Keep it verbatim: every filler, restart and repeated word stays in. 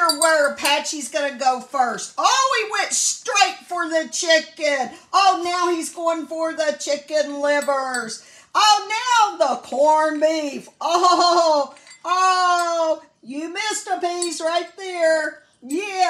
wonder where Patchy's going to go first. Oh, he went straight for the chicken. Oh, now he's going for the chicken livers. Oh, now the corned beef. Oh, oh, you missed a piece right there. Yeah.